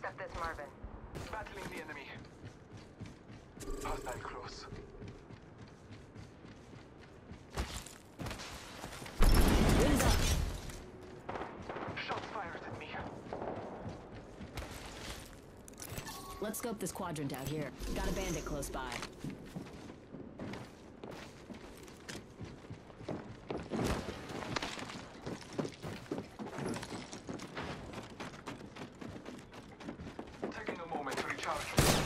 Accept this, Marvin. Battling the enemy. Hostile close. Wings up. Shots fired at me. Let's scope this quadrant out here. Got a bandit close by. Taking a moment to recharge.